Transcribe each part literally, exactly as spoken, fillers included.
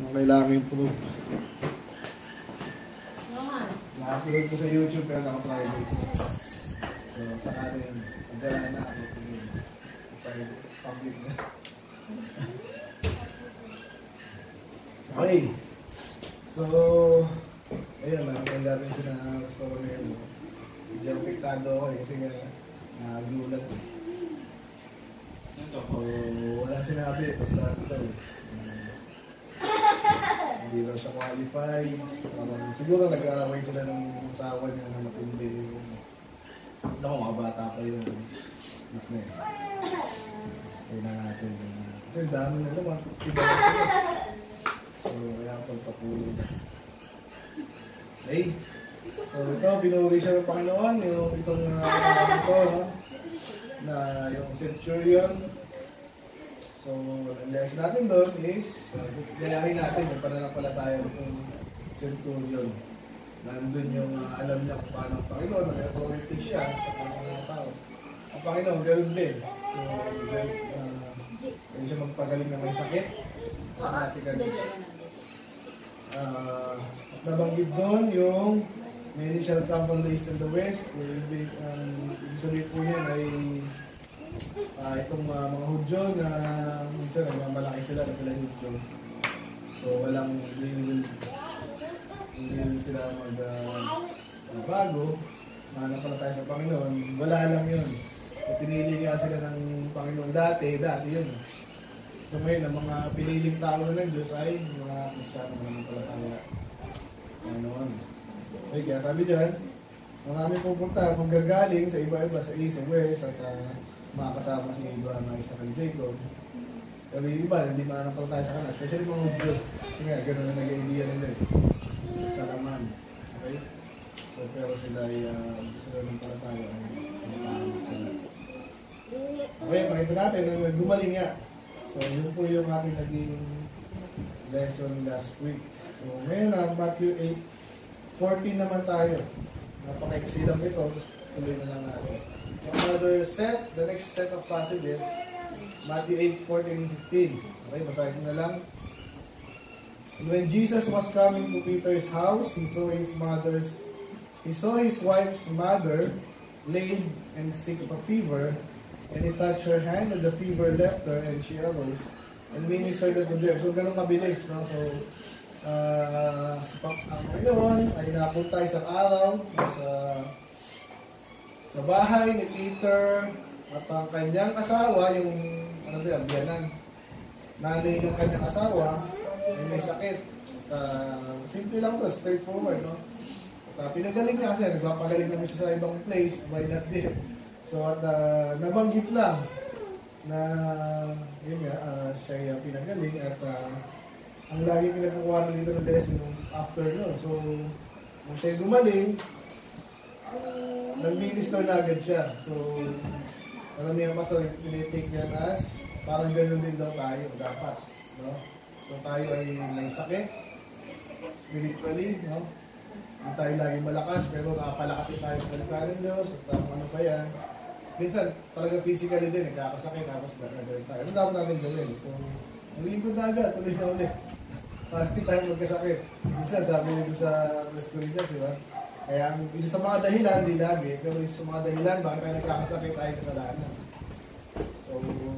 Kung kailangan yung proof. Naka-upload ko sa YouTube pero naka-private. So, sa akin, magdala na ako kung private, public na. Okay. So, ayun lang. Kaya natin siya na gusto ko na yun. Diyan piktado ako eh, kasi nga nagulat eh. So, wala sinabi. Basta ito eh. Hindi daw siya qualify. Um, siguro nag-aaraway sila ng asawa niya na matindi. Ako, mga bata ko yun. Nak na eh. Kailangan natin. Uh, kasi dami na naman. Iba na sila. So, kaya ako pagpapuloy. Okay. So, ito, pinuli siya ng Panginoon. Yung itong uh, ito, no? Na yung centurion. So, ang lesson natin doon is, uh, gayahin natin yung pananampalataya ng centurion. Nandun yung uh, alam niya kung paano ang Panginoon, nag-authority siya sa mga tao. Ang Panginoon, ganoon din. So, then, uh, pwede siya magpagaling na may sakit. Automatically. Uh, nabanggit doon yung many shall come from the east and the west. Ibig um, sabihin po yan ay Uh, itong uh, mga Hudyo na minsan nagmamalaki sila na sila Hudyo. So walang hindi hindi sila mag uh, bago, mahanap pala tayo sa Panginoon, wala lang yun. So, pinili nga sila ng Panginoon dati, dati yun. So ngayon, ang mga piniling tao na ng Diyos ay mga Kristyano naman pala tayo. Panginoon. Okay, kaya sabi dyan, marami pupunta kung gagaling sa iba-iba, sa east and west, at uh, makakasama si Abraham, Isaac, and Jacob. Pero yung iba, hindi mananampaw tayo sa kanila, especially mga Hudyo. Kasi nga, gano'n na nag-idea nila eh. Sa Raman. Okay? So, pero sila ay, uh, sila ng pala tayo ay makahamit sila. Okay, pakita natin, nang gumaling nga. So, yun po yung ating naging lesson last week. So, ngayon na, Matthew eight fourteen naman tayo. Napaka-eksi lang ito, tapos tuloy na lang natin. Another set, the next set of passages, Matthew eight fourteen and fifteen. Okay, basahin na lang. And when Jesus was coming to Peter's house, he saw his mother's, he saw his wife's mother laid and sick of a fever, and he touched her hand, and the fever left her, and she arose and ministered to them. So, ganun kabilis, no? So, uh, sa Panginoon ay napunta isang araw sa sa bahay ni Peter at ang kanyang asawa, yung ano ba yan, biyanan, nanay ng kanyang asawa, ay may sakit. At, uh, simple lang to, straightforward, no? At uh, pinagaling niya kasi, nagpapagaling naman siya sa ibang place, why not there? So, at uh, nabanggit lang na, yun nga, uh, siya uh, pinagaling at uh, ang lagi pinagkukuha na dito ng lesson after, no? So, kung siya gumaling, nag-minister na agad siya. So, alam niya pa sa tinitake niya as parang ganoon din daw tayo, dapat. No? So, tayo ay may sakit spiritually, no? Hindi tayo lagi malakas, pero nakapalakasin tayo sa salita ng Diyos, at um, ano pa yan. Minsan, talaga physically din, nagkakasakit, tapos nagagaling tayo. Ano dapat natin gawin? So, naglingkod na agad, tuloy na ulit. Para hindi tayo magkasakit. Minsan, sabi nito sa First Corinthians, di ba? Kaya isa sa mga dahilan, hindi lagi, pero isa sa mga dahilan, bakit tayo nagkakasakit tayo kasalanan. So,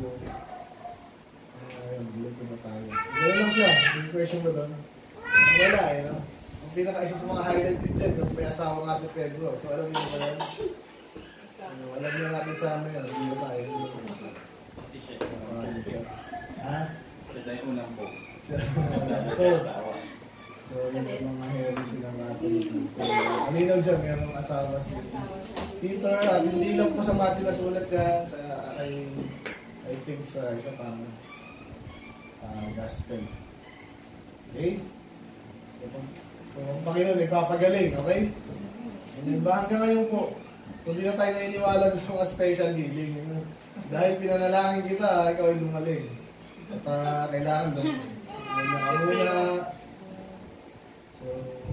ayun, bulag ko na tayo. Gano'n lang siya, yung question mo doon. Wala eh, no? Ang pinaka-isa sa mga highlight din dyan, yung may asawa nga si Pedro. So, alam niyo ba yan? Ano, alam niyo natin sa ano yan, hindi ba tayo? Kasi siya. Ha? Siya tayo unang po. Siya unang po. So, yun yung mga heresy ng Catholic. So, malinaw dyan, mayroong asawa si Peter. At hindi lang po sa Matthew na sulat yan. Sa, I, I think sa isa pang uh, gospel. Okay? So, so ang Panginoon ay papagaling, okay? And ba hanggang ngayon po, kung di na tayo nainiwala sa mga special healing, dahil pinanalangin kita, ikaw ay lumaling. At uh, kailangan doon. Nakamuna. So,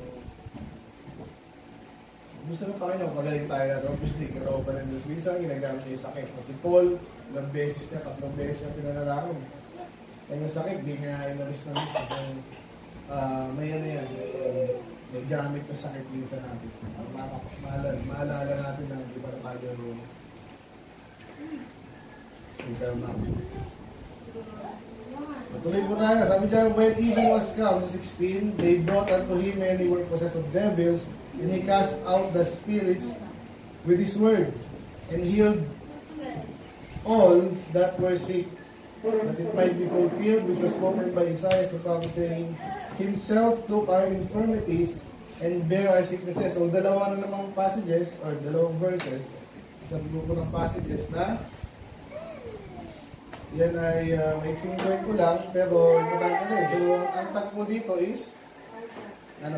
gusto ng Panginoon, pagaling tayo na ito. Obviously, karaw pa ng Diyos. Minsan, ginagamit niya yung sakit. Kasi Paul, ilang beses niya, tatlong beses niya pinanalangin. Kanyang sakit, di nga inalis na miss. uh, may ano yan, may, may gamit na sakit minsan natin. Uh, maalala, maalala natin na hindi pa na tayo sigal natin. Matuloy po tayo. Sabi dyan, when even was come, sixteen, they brought unto him many were possessed of devils, and he cast out the spirits with his word, and healed all that were sick, that it might be fulfilled, which was spoken by Isaiah the prophet, saying, himself took our infirmities and bear our sicknesses. So, dalawa na namang passages, or dalawang verses, isang grupo ng passages na yan ay uh, maiksing kwento lang, pero importante rin. So, ang tagpo dito is, ano,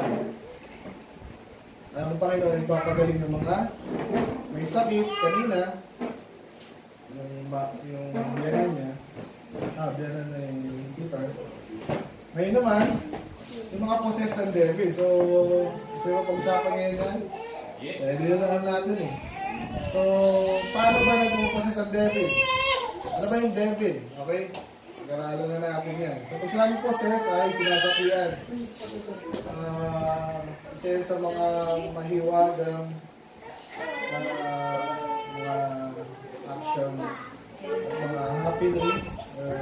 ang Panginoon ipapagaling ng mga may sakit kanina, yung, ma, yung biyanan niya, ah, biyanan na yung Peter. Ngayon naman, yung mga possessed ng devil. So, gusto mo pag-usapan ngayon yan? Eh, dito na lang natin eh. So, paano ba nag-possess ng devil? Ano ba yung devil? Okay? Pag-aralan na natin yan. So, pag sinabing possess ay sinasakian. Uh, isa sa mga mahiwagang uh, mga action at mga happening or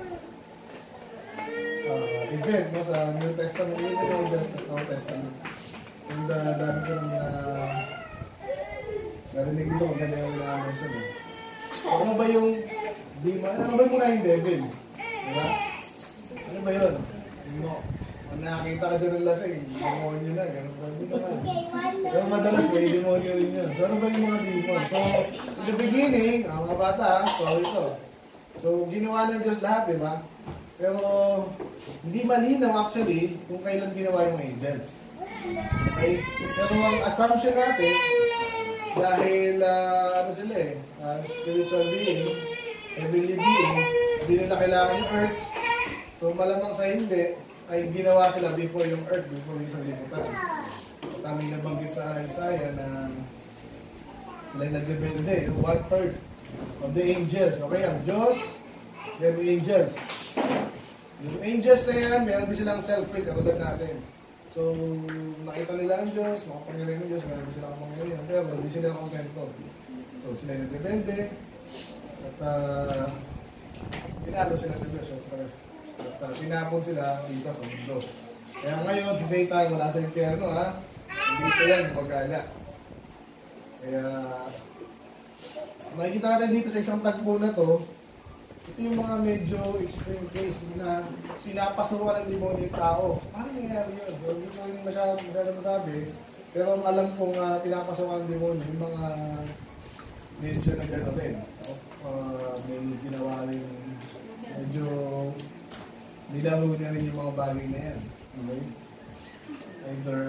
uh, event no, sa New Testament, even in the Old Testament. And uh, dami ko nang uh, narinig dito maganda yung na-mention eh. So, ano ba yung demon? Ano ba muna yung devil? Diba? Ano ba yun? No. Nakakita ka dyan ng lasing, demonyo na, gano'n pa din naman. Pero madalas may demonyo rin yun. So ano ba yung mga demon? So, in the beginning, ang mga bata, so ito. So, ginawa ng Diyos lahat, di ba? Pero, hindi malinaw actually kung kailan ginawa yung angels. Okay? Pero ang assumption natin, dahil, uh, ano sila eh, uh, spiritual being, heavenly being, hindi nila kailangan yung earth. So, malamang sa hindi, ay ginawa sila before yung earth, before yung isang liputan. At aming nabanggit sa Isaiah na sila yung nag-rebelde, one third of the angels. Okay, ang Diyos, then yung angels. Yung angels na yan, meron din silang self-will, katulad natin. So, nakita nila ang Diyos, makapangyarihan ng Diyos, meron din silang kapangyarihan, pero hindi sila kontento. So, sila yung nag-rebelde, at uh, pinalo sila ng Diyos. At uh, tinapon sila dito sa mundo. Kaya ngayon, si Satan wala sa impyerno, ha? Hindi ito yan, magala. Kaya, makikita natin dito sa isang tagpo na to, ito yung mga medyo extreme case na pinapasukan ng demonyo yung tao. Paano nangyayari yun? So, hindi ko rin masyado, masyado masabi. Pero ang alam kong uh, pinapasukan ng demonyo, yung mga medyo nag-ano rin. Uh, may ginawa rin medyo nilaro niya rin yung mga bagay na yan. Okay? Either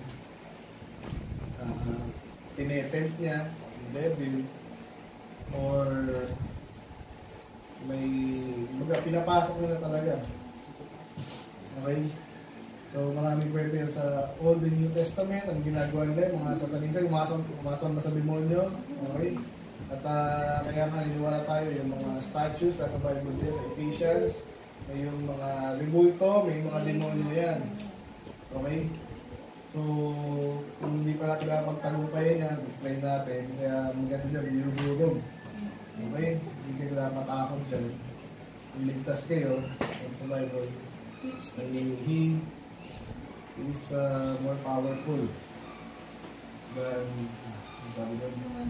uh, tinetempt niya, yung devil, or may mga pinapasok nila talaga. Okay? So maraming pwede yan sa Old and New Testament, ang ginagawa nila, yung mga satanisa, umasama sa demonyo. Okay? At uh, kaya nga niniwala tayo yung mga statues nasa Bible din, sa Ephesians, may yung mga rebulto, may mga demonyo yan. Okay? So, kung hindi pa natin nakapagtagumpayan yan, try natin. Kaya maganda dyan, binubulong. Okay? Hindi kayo dapat matakot dyan. Iligtas kayo sa Bible. He is uh, more powerful than uh,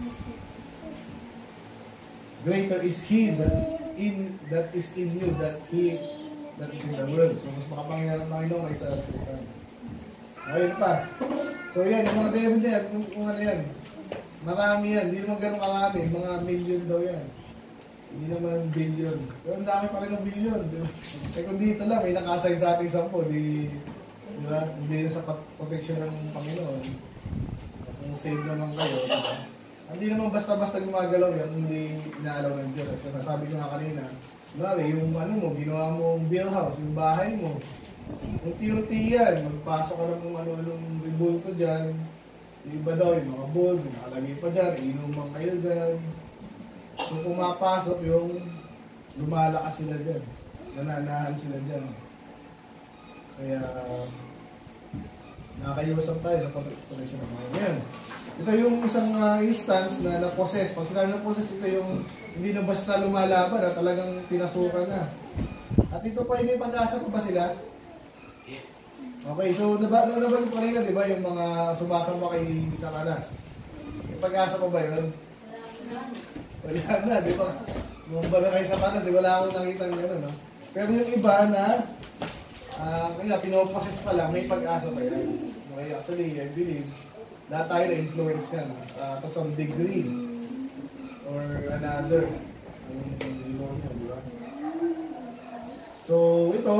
greater is He that in that is in you that He that is in the world. So, mas makapangyarihan ng Panginoon kaysa sa Satan. Ayun pa. So, yan. Yung mga devil yan, yung, yung ano yan, marami yan. Hindi naman ganun karami. Mga million daw yan. Hindi naman billion. Pero ang dami pa rin ng billion. Eh kung dito lang, may nakasign sa ating sampo, di, di ba? Hindi na sa protection ng Panginoon. Kung save naman kayo, diba? Hindi naman basta-basta gumagalaw yan, hindi inaalaw ng Diyos. At nasabi ko nga kanina, Mari, yung ano mo, ginawa mong bill house, yung bahay mo, unti-unti yan, magpasok ka ng kung ano-anong rebulto dyan. Yung iba daw, yung mga bold, yung nakalagay pa dyan, inuman kayo dyan. Kung pumapasok, yung lumalakas sila dyan, nananahan sila dyan. Kaya, nakakaiwasan tayo sa protection ng mga yan. Ito yung isang uh, instance na na-possess. Pag sinabi na-possess, ito yung hindi na basta lumalaban na talagang pinasukan na. At ito pa, may pag-asa pa ba sila? Yes. Okay, so nabanggit ko rin na, di ba, yung mga sumasamba kay Satanas? May pag-asa pa ba yun? Wala na, di ba? Mumba na kay Satanas, di wala akong nakita ng gano'n, no? Pero yung iba na, uh, kaya pinoposes pa lang, may pag-asa pa yan. Okay, actually, I believe, lahat tayo na-influence yan uh, to some degree or another. So, hindi mo yun, di ba? So, ito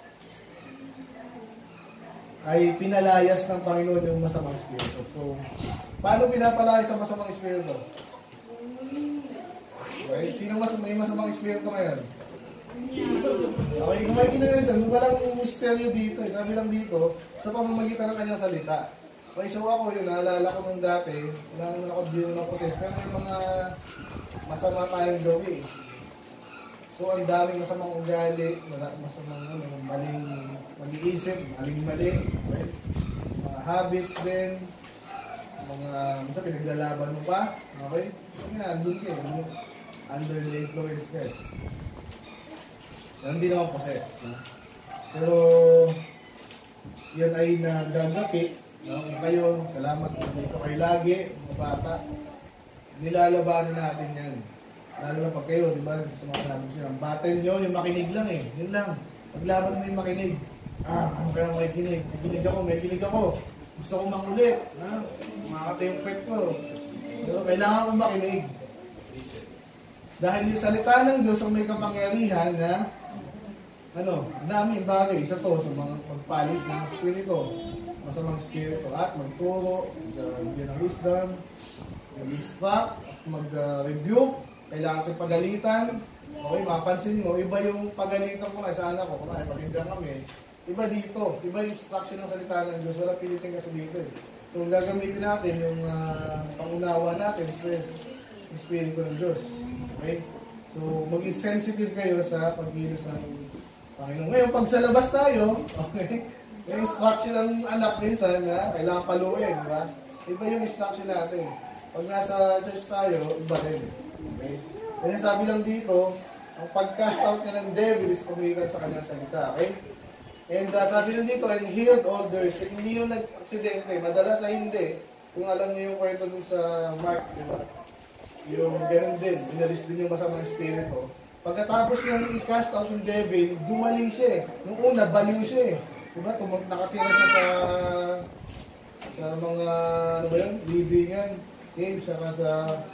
ay pinalayas ng Panginoon yung masamang espiritu. So, paano pinapalayas ang masamang espiritu? Okay, sino mas may masamang espiritu ngayon? Okay, kung may kinagalitan, walang misteryo dito. Sabi lang dito, sa pamamagitan ng kanyang salita. Okay, so ako yun, naalala ko nung dati, nang nakabili ng poses, pero may mga masama tayong gawin. So, ang daming masamang ugali, masamang ano, maling mag-iisip, maling mali, okay? Mga habits din, mga, masa pinaglalaban mo pa, okay? So nga, andun ka eh, under the influence ka eh. Hindi naman possess, no? Pero, yan ay nagagapi, no? Kayo, salamat dito kayo lagi, mga bata, nilalabanan natin yan. Lalo na pag kayo, di ba, sa mga sabi ko siya, ang battle nyo, yung makinig lang eh. Yun lang. Paglaban mo yung makinig. Ah, ano kaya makikinig? Makinig ako, may kinig ako. Gusto kong mangulit. Ha? Makakata yung pet ko. Pero kailangan kong makinig. Dahil yung salita ng Diyos ang may kapangyarihan na ano, dami bagay. Isa to sa mga pagpalis ng spirito. Masamang spirito. At magturo, bigyan ng wisdom, mag-instruct, mag-rebuke, kailangan natin pagalitan. Okay, mapansin mo, iba yung pagalitan ko nga sa anak ko. Kung ay pag-indyan kami, iba dito. Iba yung instruction ng salita ng Diyos. Wala pilitin kasi dito eh. So, gagamitin natin yung uh, pangunawa natin sa Espiritu ng Diyos. Okay? So, maging sensitive kayo sa pagkilos ng Panginoon. Ngayon, pag sa labas tayo, okay, yung instruction ng anak minsan na kailangan paluin, di ba? Iba yung instruction natin. Pag nasa church tayo, iba rin. Okay? Kaya sabi lang dito, ang pag-cast out niya ng devil is kumilitan sa kanyang salita. Okay? And uh, sabi lang dito, and healed all their sick. Hindi yung nag-aksidente. Madalas ay hindi. Kung alam niyo yung kwento dun sa Mark, di ba? Yung ganun din. Inalis din yung masamang espiritu. Pagkatapos niyang i-cast out yung devil, gumaling siya. Nung una, baliw siya eh. Di ba? Tumag nakatira siya sa sa mga, ano ba yun? Libingan. Cave, saka sa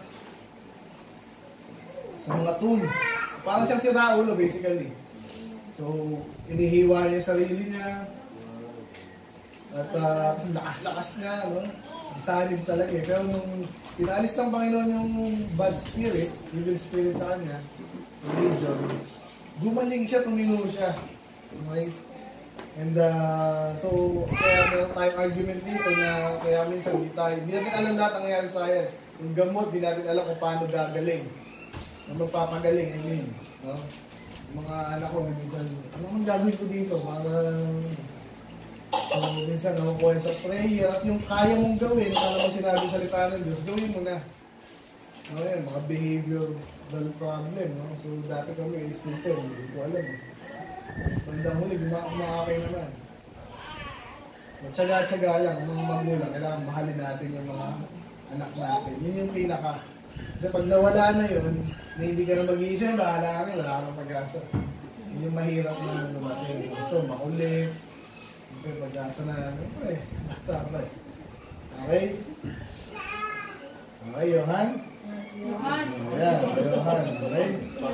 sa mga tombs. Parang siyang si Raulo, basically. So, inihiwa niya yung sarili niya. At uh, lakas-lakas niya, no? Isanib talaga eh. Pero nung pinalis ng Panginoon yung bad spirit, evil spirit sa kanya, religion, gumaling siya, tumino siya. Okay? And uh, so, kaya meron tayong argument dito na kaya minsan hindi tayo, hindi natin alam lahat ang nangyari sa science. Yung gamot, hindi natin alam kung paano gagaling. Ang magpapagaling, I mean. No? Yung mga anak ko, minsan, ano ang gagawin ko dito? Para, so, minsan, nakukuha sa prayer. At yung kaya mong gawin, kung ano sinabi sa salita ng Diyos, gawin mo na. No, yan, mga behavioral problem. No? So, dati kami, stupid, hindi ko alam. Bandang huli, kumakay naman. Tsaga-tsaga lang, ang mga magulang, kailangan mahalin natin yung mga anak natin. Yun yung pinaka. Kasi pag nawala na yun, na hindi ka na mag-iisip, bahala ka rin, wala ka ng pag-asa. Yun yung mahirap na lumating. Gusto, makulit. Okay, pag-asa na, ano pa eh, bata pa eh. Okay? Okay, Johan? Johan. Ayan, Johan. Okay?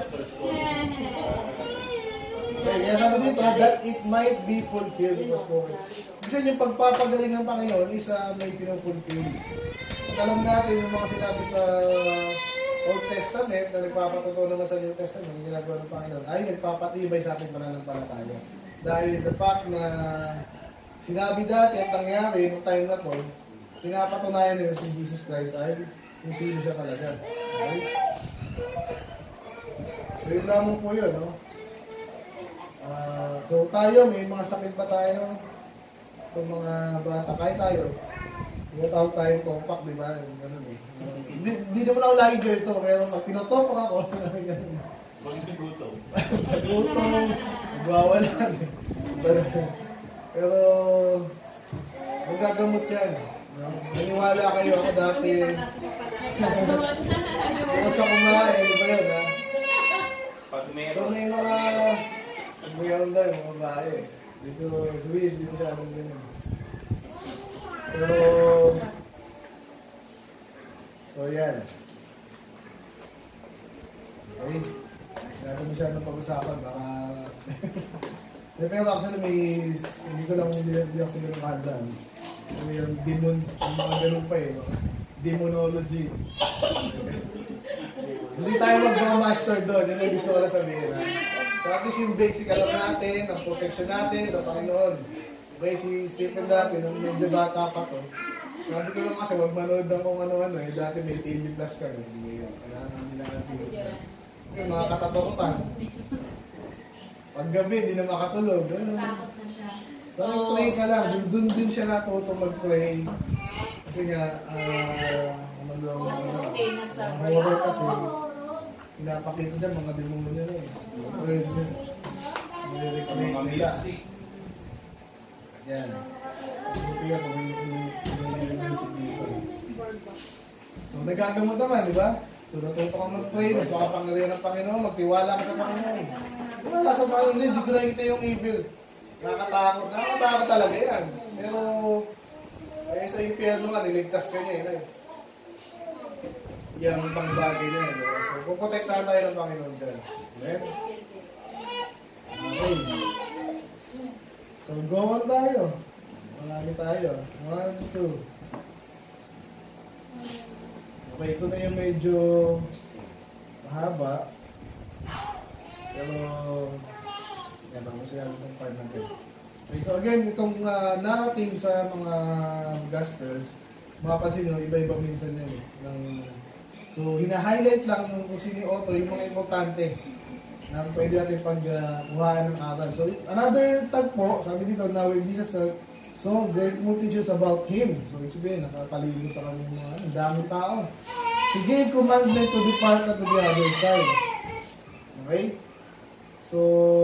Okay, kaya sabi dito, that it might be fulfilled. Kasi yung pagpapagaling ng Panginoon is uh, may pinufulfill. At alam natin yung mga sinabi sa Old Testament na nagpapatuto naman sa New Testament, yung ginagawa ng Panginoon, ay nagpapatibay sa ating pananampalataya. Dahil the fact na sinabi dati at nangyari yung time na to, pinapatunayan nila si Jesus Christ ay kung sino siya talaga. Okay? So yun lamang po yun, no? Uh, so tayo, may mga sakit pa tayo. Itong mga bata, kaya tayo. Tinatawag tayo compact, di ba? Ganun eh. Uh, hindi, hindi naman ako lagi ganito, pero pag tinotopak ako, ganun. Mga gutom. Gutom, nagwawalan. Pero, pero, magagamot yan. No? Naniwala kayo ako dati. Bukod sa kumain, di ba yun, ha? So may mga, mayroon daw yung mga babae. Dito, sa Wiz, dito siya anong ganyan. Pero, so yan. Okay. Nato masyadong pag-usapan, baka... Pero actually may, hindi ko lang, hindi ako siguro mahadlan. Ano yung demon, yung mga ganun pa eh. Demonology. Hindi tayo mag-master doon, yun ang gusto ko lang sabihin. Ha? So at least yung basic alam natin, ang protection natin sa Panginoon. Okay, si Stephen dati, nung medyo bata pa to, sabi ko lang kasi wag manood ng kung ano-ano eh, dati may T V Plus kami, kaya namin lang ang T V Plus. Yung mga katatakutan. Pag gabi, hindi na makatulog. Takot na siya. So, nag-play ka lang. Dun, dun din siya natuto mag-play. Kasi nga, ah, uh, ano daw, ang horror kasi, pinapakita dyan, mga demonyo na eh. Horror din. Nire-recreate nila. Yan. Buti nga, pag-music dito. So, nagagamot naman, di ba? So, natuto kang mag-pray, mas makapangyarihan ng Panginoon, magtiwala ka sa Panginoon. Wala sa Panginoon, hindi ko nakikita yung evil. Nakakatakot, nakakatakot talaga yan. Pero, eh, sa impyerno nga, niligtas ka niya, eh. Yung pangbagay niya, eh. So, puprotektahan tayo ng Panginoon dyan. Amen? Okay. So, go on tayo. Marami tayo. One, two. Okay, ito na yung medyo mahaba. Pero, yan ang masaya itong part natin. Okay, so again, itong uh, narrative sa mga gospels, mapapansin nyo, iba-iba minsan yan. Eh, ng, so, hina-highlight lang kung sino yung author, yung mga importante na pwede natin pag-kuhaan uh, ng aral. So, another tag po, sabi dito, now when Jesus said, so, great multitudes about Him. So, ibig sabihin, nakapalibot sa kanyang mga, ang daming tao. He gave commandment to depart to the other side. Okay? So,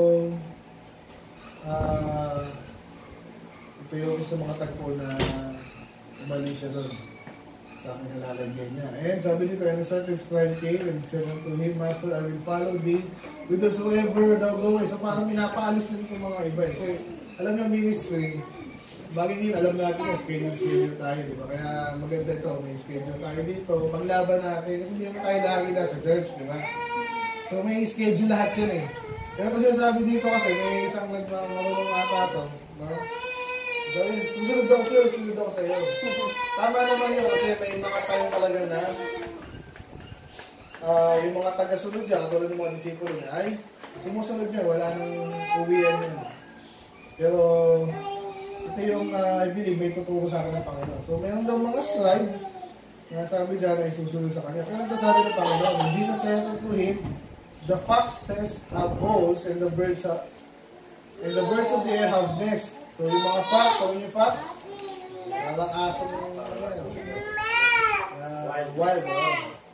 uh, ito yung isa mga tagpo na umali siya doon. Sa akin nalalagyan niya. And sabi dito, and a certain scribe came and said unto him, Master, I will follow thee whithersoever thou goest. So, parang pinapaalis lang itong mga iba. So, alam niyo, ministry, bagay yun, alam natin na schedule-schedule tayo, di ba? Kaya maganda ito, may schedule tayo dito, panglaban natin, kasi hindi naman tayo lagi na sa church, di ba? So may schedule lahat yun eh. Kaya kasi sabi dito kasi, may isang nagmarunong ata ito, no? Sabi, susunod ako sa'yo, susunod ako sa'yo. Tama naman yun, kasi may mga tayo talaga na, uh, yung mga taga-sunod niya, katulad ng mga disipulo niya, ay, sumusunod niya, wala nang uwian niya. Pero, ito yung, uh, I believe, may tuturo sa akin ng Panginoon. So, mayroon daw mga scribe na sabi dyan ay susunod sa kanya. Pero ito sabi ng Panginoon, when Jesus said unto him, the foxes have holes and the birds have, and the birds of the air have nests. So, yung mga fox, sabi yung fox, parang aso ng uh, wild. Oh.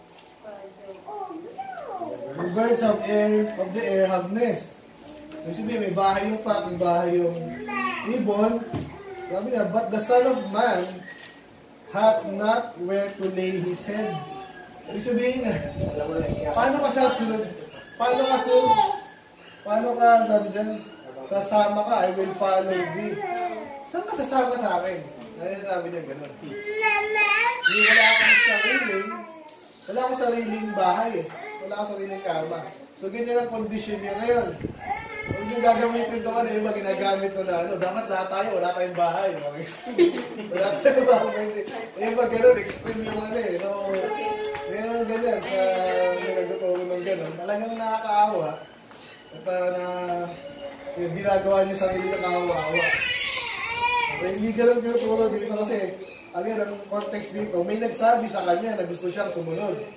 The birds of, air, of the air have nests. So, sabi, may bahay yung fox, may bahay yung ibon. Sabi nga, but the Son of Man hath not where to lay his head. Ibig sabihin nga, paano ka sasunod? Paano ka sunod? Paano ka, sabi dyan, sasama ka, I will follow thee. Saan ka sasama sa akin? Ano sabi niya gano'n? Hindi, wala akong sariling, wala akong sariling bahay eh. Wala akong sariling kama. So, ganyan ang condition niya ngayon. Huwag yung gagamitin ito ano, yung mga ginagamit na ano, dapat lahat tayo, wala tayong bahay. Okay? Wala tayong bahay. Yung mga gano'n, extreme yung ano eh. So, meron ganyan sa may nagtuturo ng gano'n. Talagang nakakaawa. At uh, na, yung ginagawa niya sarili na kawawa. Okay, hindi gano'n tinuturo dito kasi, again, ang context dito, may nagsabi sa kanya na gusto siyang sumunod.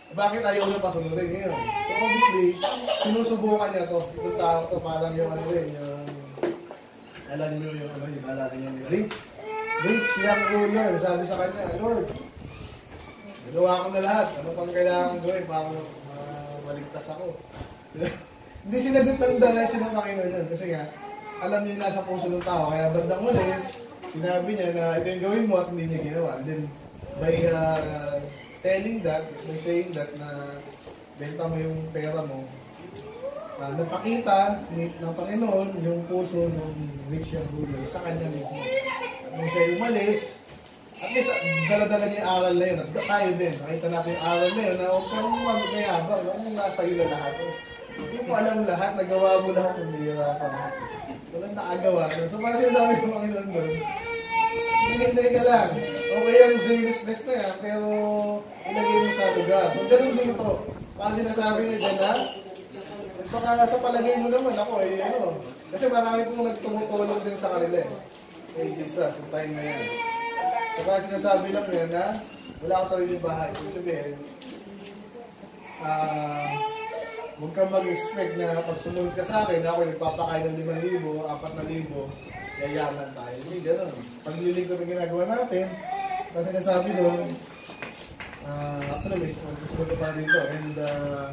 Bakit ayaw niya pasunodin ngayon? So obviously, sinusubukan niya to. Yung tao to, parang yung ano rin, yung alam niyo yung ano, yung alala niya ni Rick. Rich young ruler, sabi sa kanya, Lord, nagawa ko na lahat. Ano pang kailangan gawin para uh, maligtas ako? Hindi sinagot ng diretso ng Panginoon yun. Kasi nga, alam niya yung nasa puso ng tao. Kaya bandang uli, sinabi niya na ito yung gawin mo at hindi niya ginawa. And then, by uh, telling that, by saying that na benta mo yung pera mo, uh, napakita ni, ng Panginoon yung puso ng rich young ruler sa kanya mismo. At nung siya umalis, at least dala-dala niya yung aral na yun. At tayo din, nakita natin yung aral na yun na huwag kang magmayabang, huwag mong nasa iyo na lahat. Hindi mo alam lahat, nagawa mo lahat, nahihirapan mo. Walang nakagawa. So parang sinasabi ng Panginoon doon, hinihintay ka lang. Okay ang zealousness na yan, pero ilagay mo sa lugar. So ganun din ito. Parang sinasabi niya dyan na, baka sa palagay mo naman ako eh, ano. Kasi marami pong nagtumutulong din sa kanila eh. Kay Jesus, sa time na yan. So kaya sinasabi lang yan na, wala akong sariling bahay. Ibig sabihin, ah, uh, huwag kang mag-expect na pag sumunod ka sa akin, ako nagpapakain ng limang libo, apat na libo, yayaman tayo. Hindi, gano'n. Paglilingkod ang ginagawa natin, kasi nasabi doon, uh, actually may kasunod pa dito, and uh,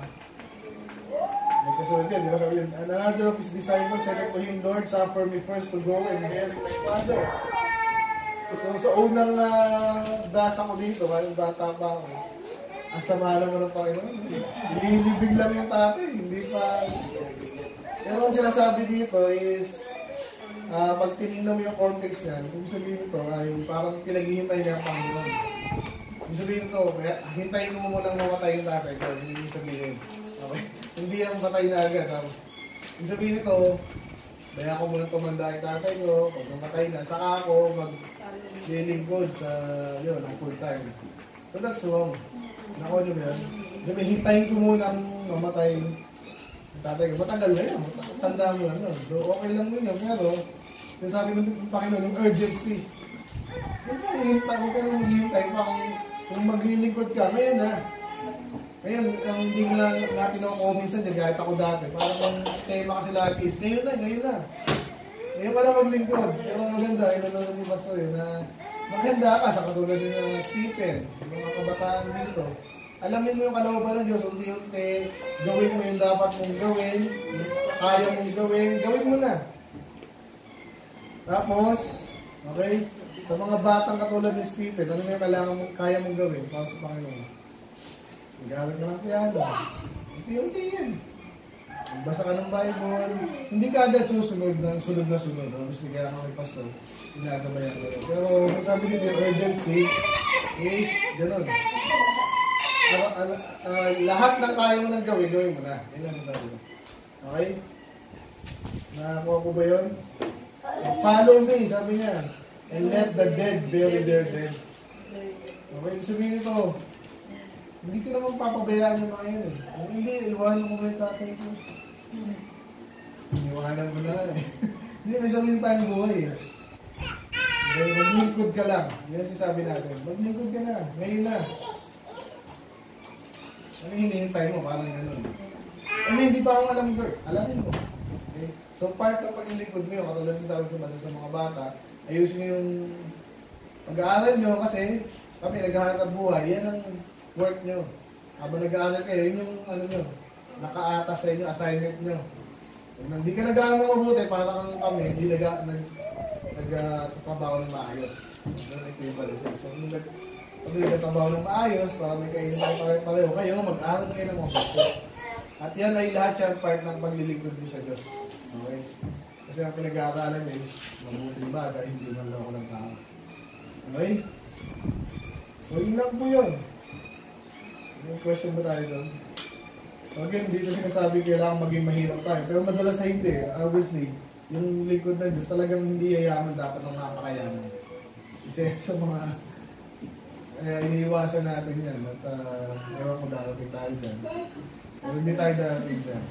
may kasunod yun, di ba sabi yun, and another of his disciples said to him, Lord, suffer me first to go and bury my father. So sa unang uh, basa ko dito, kayong bata pa ako, ang sama naman ng Panginoon. Ililibig lang yung tatay, hindi pa. Pero ang sinasabi dito is, uh, pag tinignan mo yung context niyan, kung sabihin ito, ay parang pinaghihintay niya ang Panginoon. Kung sabihin ito, hintayin mo munang mamatay yung tatay ko, hindi yung sabihin. Okay? Hindi yung patay na agad. Tapos, yung sabihin ito, daya ko munang tumanda yung tatay ko, pag mamatay na, saka ako mag-lilingkod sa, yun, ang full time. So that's wrong. Nakuha nyo ba yan? Sabi, hintayin ko munang mamatay yung tatay ko. Matagal na yun. Tanda mo na nun. So, okay lang nun yun. Pero, sabi ng Panginoon, yung urgency. Huwag ka hihintay, huwag ka nang maghihintay pa. Kung, kung maglilingkod ka, ngayon na. Ngayon, ang hindi mo na natin ako minsan dyan, kahit ako dati. Parang ang tema kasi lagi is, ngayon na, ngayon na. Ngayon ka na maglingkod. Pero maganda, inanong ni Pastor yun na maganda ka sa katulad din ng Stephen, mga kabataan dito. Alamin mo yung kalooban ng Diyos, unti-unti, gawin mo yung dapat mong gawin, kaya mong gawin, gawin mo na. Tapos, okay, sa mga batang katulad ni Stephen, ano yung kailangan mong, kaya mong gawin para sa Panginoon? Magalit ka ng piano. Unti-unti yan. Magbasa ka ng Bible, hindi ka agad susunod ng sunod na sunod. Obviously, kaya mga may pastor, ginagabayan ko. Pero sabi dito, yung urgency is gano'n. Uh, uh, uh, lahat ng kaya mo nang gawin, gawin mo na. Yan lang sabi ko. Okay? Nakakuha ko ba yun? So, follow me, sabi niya. And let the dead bury their dead. Okay, sabihin nito, hindi ko naman papabayaan yung mga yan eh. Kung hindi, iwanan ko ba yung tatay ko? Iwanan ko na eh. Hindi, may sabihin tayong buhay eh. Okay, maglingkod ka lang. Yan sisabi natin. Maglingkod ka na. Ngayon na. Ano hinihintay mo? Parang gano'n. I mean, hindi pa akong alam ko. Alamin mo. Okay? So, part ng paglilingkod mo yun, katulad sa sabi ko sa mga bata, ayusin mo yung pag-aaral nyo kasi kami naghahanap buhay. Yan ang work nyo. Habang nag-aaral kayo, yun yung ano nyo, nakaatas sa inyo, assignment nyo. Kung hindi ka nag-aaral ng mabuti, para kang kami, hindi nag-trabaho ng maayos. Ganun ito yung balik. So, kung nag-trabaho ng maayos, para may kayo pareho kayo, mag-aaral kayo ng mabuti. At yan ay lahat yan part ng paglilingkod nyo sa Diyos. Okay? Kasi ang pinag-aaralan is mabuting bagay, hindi man lang ako ng tao. Okay? So, yun lang po yun. May question ba tayo doon? So again, dito sinasabi kailangan maging mahirap tayo. Pero madalas sa hindi. Obviously, yung lingkod ng Diyos talagang hindi yayaman dapat ng napakayaman. Kasi sa mga eh, iniiwasan natin yan. At uh, ewan ko darating tayo dyan. Pero hindi tayo darating dyan.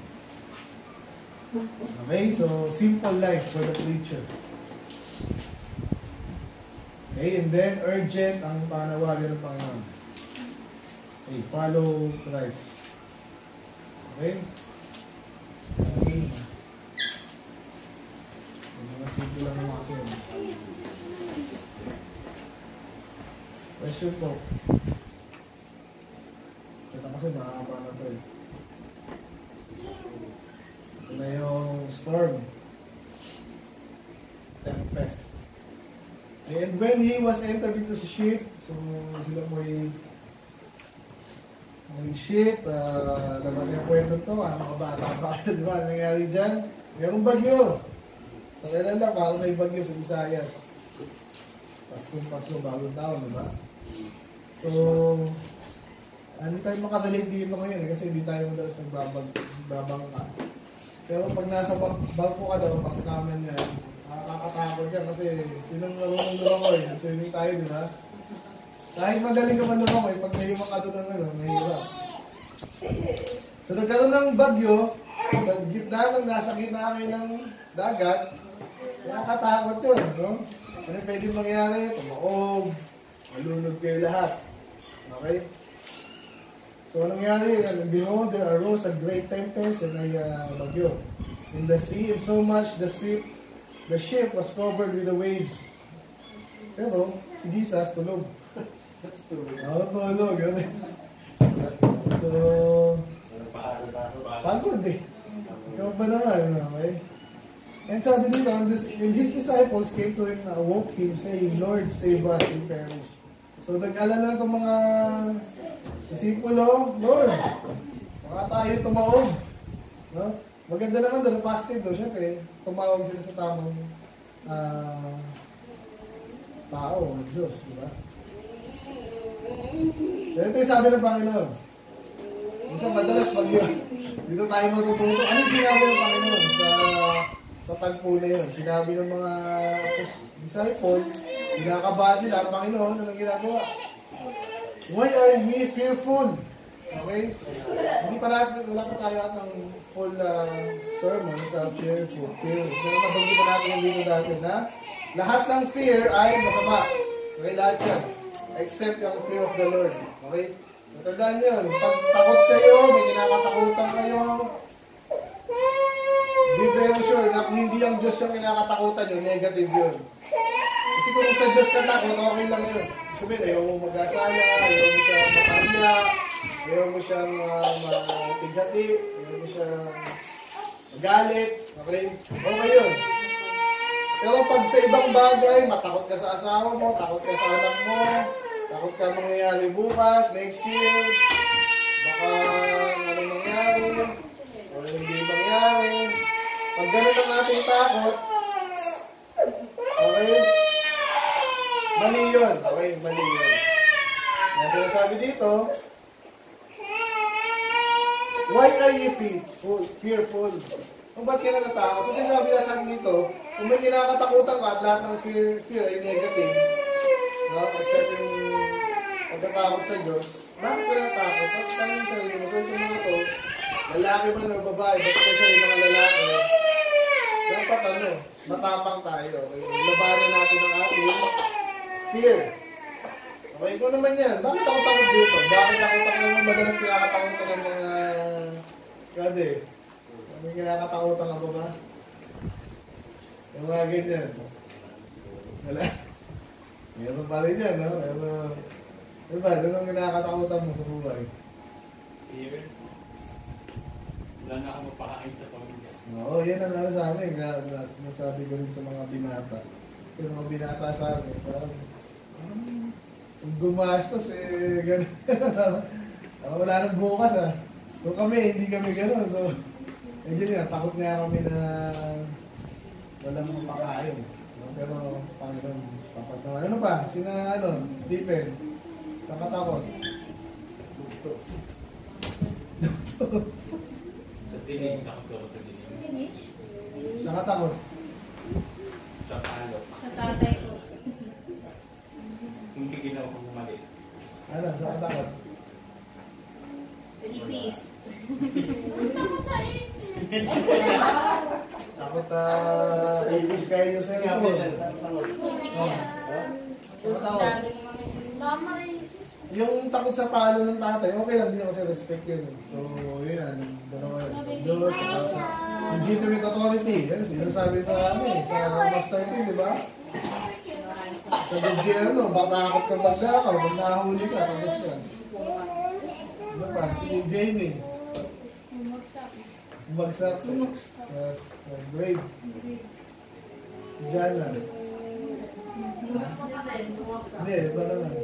Okay, so simple life for the preacher. Okay, and then urgent ang panawagan ng Panginoon. Okay, follow Christ. Okay? Okay. Mga simple lang naman kasi yan. Question po. Ito kasi mahaba na ito eh. Ito na yung storm. Tempest. And when he was entered into the ship, so sila mo yung yung ship, uh, naman yung kwento to, ah, mga bata pa, di ba? Nangyari dyan, mayroong bagyo. Sa kailan lang, bago may bagyo sa Visayas. Paskong Pasko, bagong taon, di ba? So, hindi tayo makadalate dito ngayon eh, kasi hindi tayo madalas nagbabangka. Pero pag nasa bangko ka daw, pangkaman yan, nakakatakot yan kasi sinong marunong lumangoy, swimming tayo, di ba? Kahit magaling ka man lumangoy, pag nahiwag ka doon ng ano, mahirap. So nagkaroon ng bagyo, sa gitna ng nasa gitna kayo ng dagat, nakakatakot yun, no? Ano pwede mangyari? Tumaob, malunod kayo lahat. Okay? So anong nangyari? And behold, there arose a great tempest and a uh, bagyo in the sea, and so much the ship, the ship was covered with the waves. Pero si Jesus tulog. Oo, tulog. So, pagod eh. Ikaw pa naman, okay? And sabi nila, and his disciples came to him and awoke him, saying, Lord, save us, we perish. So, nag-alala itong mga disipulo, Lord, baka tayo tumawag. No? Maganda naman doon, positive doon, syempre, tumawag sila sa tamang uh, tao, Diyos, di ba? Pero ito yung sabi ng Panginoon. Isang madalas bagyo. Dito tayo matututo. Ano yung sinabi ng Panginoon sa sa tagpo na yun? Sinabi ng mga disciple, kinakabahan sila, Panginoon, anong ginagawa? Why are we fearful? Okay? Hindi pa natin, wala pa tayo at ng full uh, sermon sa fearful. Fear. Pero nabanggit pa natin yung dito dati na lahat ng fear ay masama. Okay, lahat yan. Except yung fear of the Lord. Okay? Matandaan yun. Pag takot kayo, may kinakatakutan kayo, be very sure na kung hindi ang Diyos yung kinakatakutan yun, negative yun. Kasi kung sa Diyos ka takot, okay lang yun. Sabihin, ayaw mo mag-asala, ayaw mo siya makamila, ayaw mo siyang uh, matighati, ayaw mo siyang magalit. Okay? Okay yun. Pero pag sa ibang bagay, matakot ka sa asawa mo, takot ka sa anak mo, takot ka mangyayari bukas, next year, baka ano mangyari, o hindi mangyari. Pag ganun ang ating takot, okay, mali yun. Okay, mali yun. Kaya sinasabi dito, why are you fearful? fearful? Kung ba't ka natatakot? So sinasabi na sa akin dito, kung may kinakatakutan ka at lahat ng fear, fear ay negative, no? Except yung pagkatakot sa Diyos, bakit ka natatakot? Bakit ka yung sarili mo? So yung mga ito, lalaki man o babae, bakit ka sa mga lalaki? Dapat ano, matapang tayo. Okay? Labanan natin ang ating fear. Okay, kung naman yan, bakit ako takot dito? Bakit ako takot naman madalas kinakatakutan ng mga kade? May kinakatakutan ka ba ba? Yung mga ganyan. Wala. Meron pa rin yan, no? Meron. Ano ba? Ano ang kinakatakutan mo sa buhay? Fear. Wala na akong mapakain sa pamilya. Oo, yan ang ano sa amin. Nasabi ko rin sa mga binata. Sa mga binata sa amin. Parang, um, kung gumastos, eh, gano'n. Wala nang bukas, ah. So kami, hindi kami gano'n. So, eh, yun nga, takot nga kami na walang mapakain. Pero, Panginoon, tapat naman. Ano pa? Sina, ano, Stephen, sa katakot. Sa dinig, takot ako sa dinig. Sa katakot. Sa palo. Sa tatay ko. Kung ginawa ko mali. Ano, sa katakot. Ipis. Takot sa ipis. Takot, ah, ibis kayo nyo sa ito. Ipis siya. Sa katakot. Mama rin. yung takot sa palo ng tatay, okay lang din kasi respect yun. So, yun, dalawa yun. Sa Diyos, sa legitimate authority. Yes, yun sabi sa, ano eh, sa Master Team, di ba? Sa gobyerno, baka takot ka magnakaw, pag nahuli ka, tapos yan. Ano pa, si Jamie. Bumagsak sa, sa, sa grade. Si Jana. Hindi, iba naman.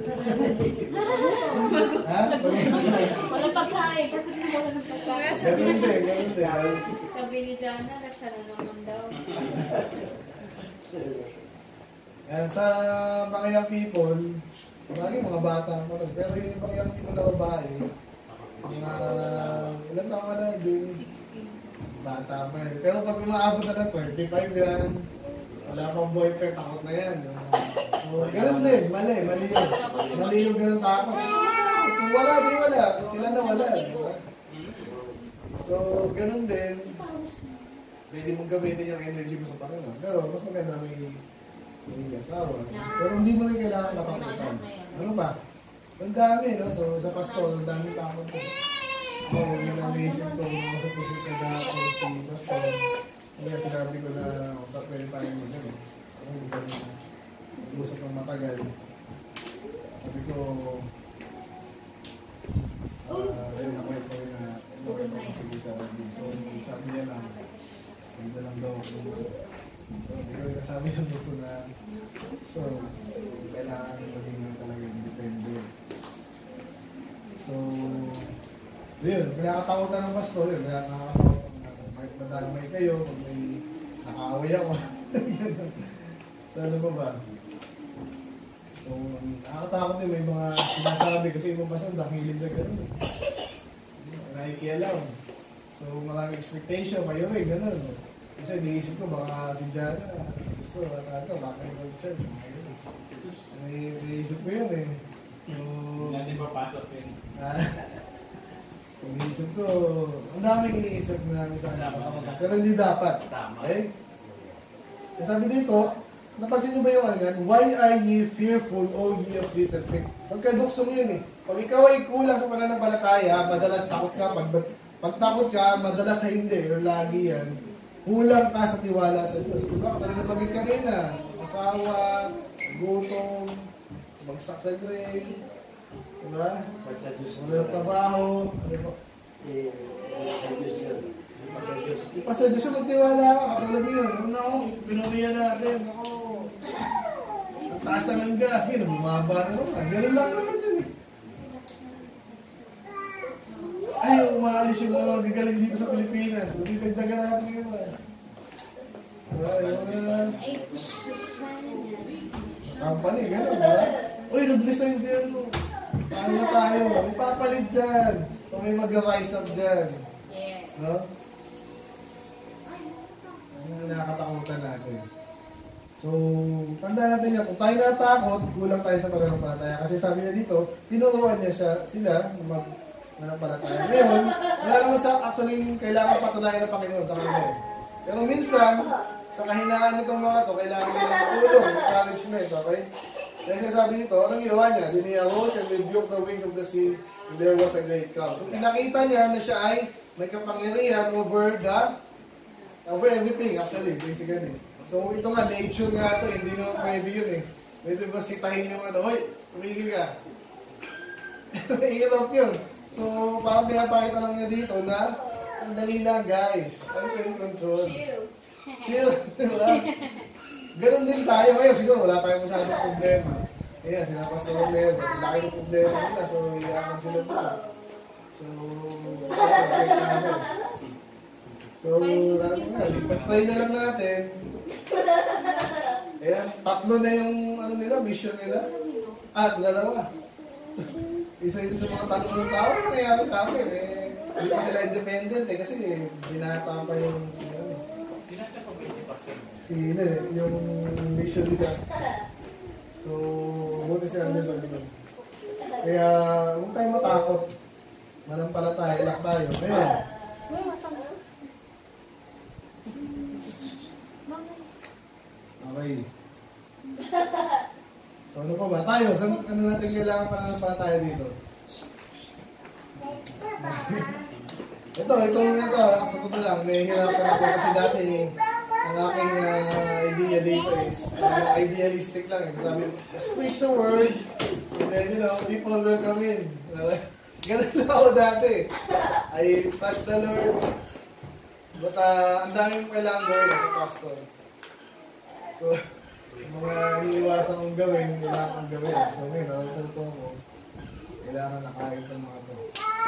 Ha? Walang pagkain. Kasi wala ng pagkain. Ganun din, ganun din. Sabi ni Jana na siya na naman daw. Yan, sa mga young people, bagay mga bata pa rin. Pero yung ibang young people na babae, mga ilan taon ka na din, bata pa eh. Pero pag umaabot na ng twenty-five yan, wala pang boyfriend, takot na yan. So, ganun din, mali, mali yun. Mali yung ganun takot. Kung wala, di wala. Sila na wala. Diba? So, ganun din, pwede mong gamitin yung energy mo sa Panginoon. Pero mas maganda may may asawa. Pero hindi mo rin kailangan nakakutan. Ano ba? Ang dami, no? So, sa pastor, ang dami takot mo. Oo, yung amazing ko, kung sa pusit ka na ako si pastor, kaya sinabi ko na usapin tayo mo dyan eh. Ano, hindi ka na mag-usap ng matagal. Sabi ko, uh, ayun, nakwait ko rin na nakwait ko kasi sa akin. So, sabi niya lang, hindi lang daw kung hindi ko nasabi yung gusto na so, kailangan maging na talaga independent. So, yun, pinakatakutan ng pastor, yun, pinakatakutan natin. Madamay kayo, kung may nakaaway ako. So, ano ba ba? So, nakakatakot din, may mga sinasabi kasi ibang pastor, nakilig sa gano'n. Nakikialam. So, maraming expectation, kayo rin, gano'n. Kasi niisip ko, baka si Jana, gusto, ano, baka yung mag-church. Niisip ko yun eh. So, hindi pa pasok yun. Ah, iniisip ko, ang daming iniisip na sa anak ko. Pero hindi dapat. Okay? Kasi sabi dito, napansin nyo ba yung ano yan? Why are ye fearful, O ye of little faith? Pagkadukso mo yun eh. Pag ikaw ay kulang sa pananampalataya, madalas takot ka. Pag, pag takot ka, madalas sa hindi, or lagi yan. Kulang ka sa tiwala sa Diyos. Diba? Kaya nabagay ka rin na. Asawa, gutom, bagsak sa grade. Diba? Sa Diyos. Walang trabaho. Diba? Eh, sa Diyos yun. Sa Diyos. Ipa sa Diyos ang magtiwala ka. Katulad yun. Ano ako, pinumiyan natin. Ako, ang taas na ng gas. Yun, bumaba na naman. Ganun lang naman yun eh. Ay, umaalis yung mga gagaling dito sa Pilipinas. Hindi dagdagan natin yung iba. Diba? Yung mga company, gano'n, diba? Uy, nag-listen siya mo. Paano na tayo? May papalit dyan. Kung may mag-rise up dyan. No? Ano yung nakakatakutan natin? So, tandaan natin yan. Kung tayo natakot, kulang tayo sa pananampalataya. Kasi sabi niya dito, tinuruan niya siya, sila mag pananampalataya. Ngayon, wala naman sa actually kailangan patunayan ng Panginoon sa kanila. Pero minsan, sa kahinaan nitong mga to, kailangan nila ng tulong, encouragement, okay? Kasi sabi nito, anong ginawa niya? Then he arose and rebuked the wings of the sea, and there was a great calm. So, pinakita niya na siya ay may kapangyarihan over the, over everything, actually, basically. So, ito nga, nature nga ito, hindi naman pwede yun eh. Pwede ba sitahin yung ano, hoy, tumigil ka. Hirap yun. So, parang pinapakita lang niya dito na, ang dali lang guys, I'm in control. Chill. Chill, diba? Ganon din tayo. Ngayon, siguro wala tayong masyadong problema. Kaya, sila Pastor Leo, laki ng problema nila, so iyakan sila doon. So, so, ano nga, lipat-try na lang natin. Ayan, tatlo na yung, ano nila, mission nila. At, dalawa. Isa-isa sa mga tanong ng tao, ano nangyari sa akin, eh, hindi pa sila independent eh, kasi binata pa yung sila. Pinata pa ba yung ipaksin? Si, eh, yung mission nila. So, buti si Anderson ito. Kaya, huwag tayo matakot. Manampalataya, ilak tayo. Ngayon. Okay. So ano pa ba? Tayo, saan, ano natin kailangan pa na para tayo dito? ito, ito, ito, sa totoo lang, nahihirapan ako kasi dati ang aking uh, idea dito is uh, idealistic lang. Eh. Sabi, just preach the word, and then, you know, people will come in. Ganun lang ako dati. I trust the Lord. But uh, ang daming kailangan gawin sa pastor. So, mga iiwasan kong gawin, kailangan kong gawin. So, ngayon, natututo ko, kailangan nakain itong mga ito.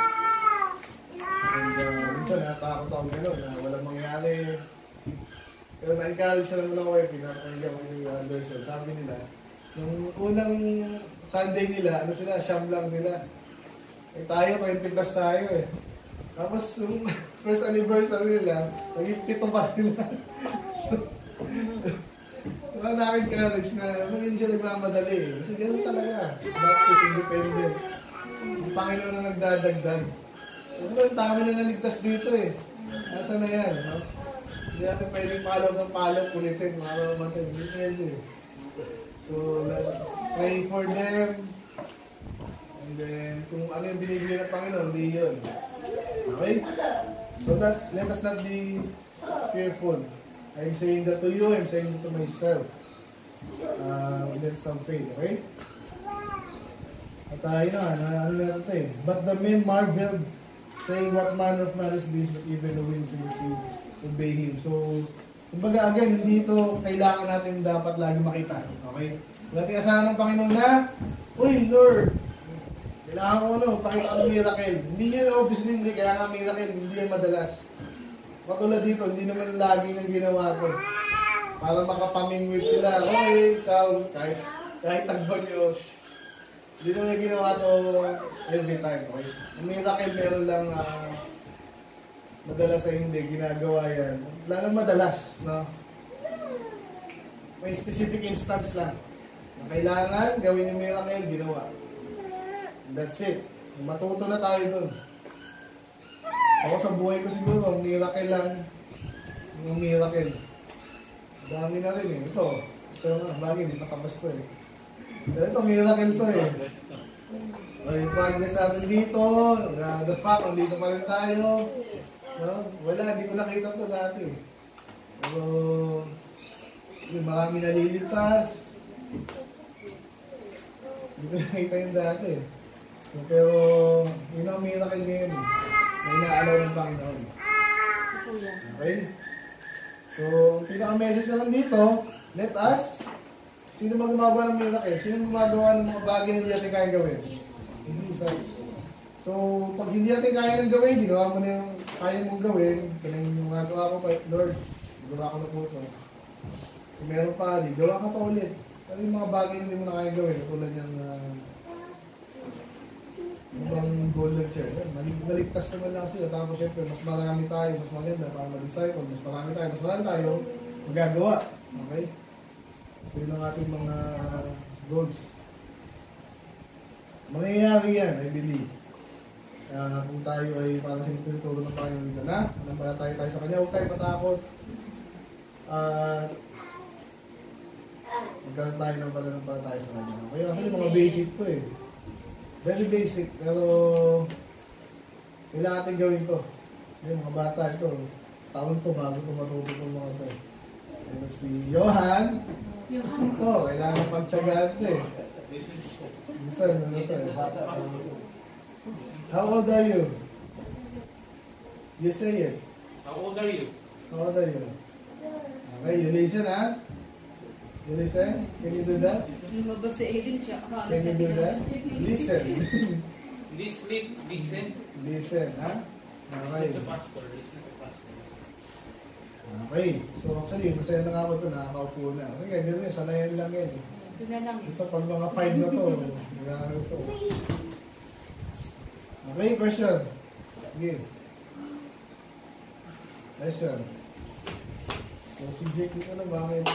And uh, minsan natakot ako gano'n na walang mangyari. Pero na-encourage sa naman ako eh, pinapakinggan ko yung Anderson. Sabi nila, nung unang Sunday nila, ano sila, siyam lang sila. Eh tayo, twenty plus tayo eh. Tapos nung first anniversary nila, naging pitong pa sila. So, wala na-encourage na, nung hindi siya nagmamadali eh. Kasi gano'n talaga, Baptist independent. Ang Panginoon na nagdadagdag. Ano, ang dami na naligtas dito eh. Nasa na yan, no? Hindi natin pwedeng palaw ng palaw, kulitin, makakamatay. Hindi pwede eh. So, pray for them. And then, kung ano yung binibigay ng Panginoon, hindi yun. Okay? So, that, let us not be fearful. I'm saying that to you, I'm saying that to myself. Uh, with some faith, okay? At tayo na, ano na ito eh. But the men marveled, saying, what manner of man is this, that even the winds and the sea obey him. So, kumbaga again, hindi ito kailangan natin dapat lagi makita. Okay? Wala natin asahan ng Panginoon na, uy, Lord, kailangan ko ano, pakita ko ng miracle. Hindi yun, obviously, hindi. Kaya nga miracle, hindi yan madalas. Matulad dito, hindi naman lagi nang ginawa ito. Para makapamingwit sila. Okay, ikaw, kahit, kahit tagbag yun. Hindi naman ginawa ito every time. Okay? Ang miracle, meron lang uh, madalas sa hindi, ginagawa yan. Lalo madalas, no? May specific instance lang. Na kailangan, gawin yung miracle, ginawa. That's it. Matuto na tayo dun. Ako sa buhay ko siguro, ang miracle lang, yung miracle. Dami na rin eh. Ito, ito nga, bagay, hindi nakabas to eh. Pero ito, miracle to eh. Okay, progress natin dito, uh, the fact, dito pa rin tayo. No? Wala, hindi ko nakita ito dati. Pero, yung marami naliligtas. Hindi ko nakita yung dati. So, pero, yun ang miracle ngayon eh. Na inaalaw ng Panginoon. Okay? So, ang pinaka-message na lang dito, let us, sino ba gumagawa ng miracle? Sino gumagawa ng mga bagay na hindi natin kaya gawin? Jesus. So, pag hindi natin kaya nang gawin, ginawa mo na yung kaya mong gawin, kailangan yung gagawa ko pa, Lord, gawa ko na po ito. Kung meron pa, di, gawa ka pa ulit. Kasi yung mga bagay na hindi mo na kaya gawin, tulad yung uh, ibang golden chair. Maligtas naman lang sila. Tapos syempre, mas marami tayo, mas maganda para mag-disciple, mas marami tayo, mas marami tayo magagawa. Okay? So yun ang ating mga goals. Mangyayari yan, I believe. Uh, kung tayo ay para sa pinuturo ng Panginoon dito na, nanampalataya tayo sa Kanya, huwag tayo matakot. At uh, magkaroon tayo ng pananampalataya sa Kanya. Kaya kasi mga basic to eh. Very basic, pero kailangan natin gawin to. Yung mga bata, ito, taon to bago ito matuto itong mga ito. Ito si Johan. Ito, kailangan pagtsagaan ito eh. Minsan, ano sa eh. How old are you? You say it. How old are you? How old are you? Okay, you listen ha? You listen? Can you do that? Mabasahin siya. Can you do that? Listen. Listen, listen. Listen, ha? Okay. Listen to pastor, listen to pastor. Okay. So actually, masaya na nga ako ito, nakakaupo na. Kasi ganyan rin, sanayan lang yan. Ito na lang. Ito, pag mga five na to, nagkakaroon ito. Okay, question. Sige. Question. So si Jake, dito na bakit?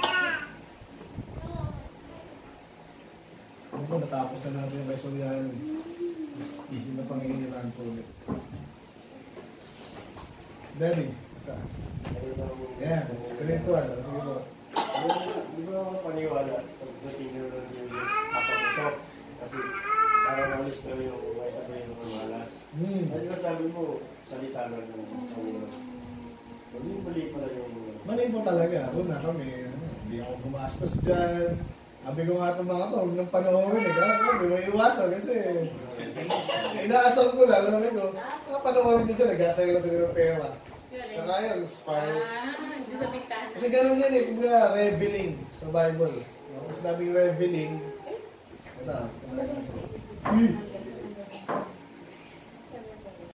Ano po, natapos na natin yung kaistoryahan. Easy na panginginilan po ulit. Daddy, basta. Yeah, spiritual. Sige po. Di ba ako paniwala pagdating nyo ng New Year? Ano ba sabi mo, salita lang ng Panginoon. Mali-mali pala yung... Mali po talaga. Una kami, ano, hindi ako gumastos dyan. Sabi ko nga itong mga to, huwag nang panoorin eh. Kaya hindi mo iwasan kasi inaasal ko lang. Ano ko, mga panoorin nyo dyan, nag-asay lang sila ng pera. Saka yan, spouse. Kasi ganun yan eh, kung nga reveling sa Bible. Kung sinabing reveling, ito, ito, ito.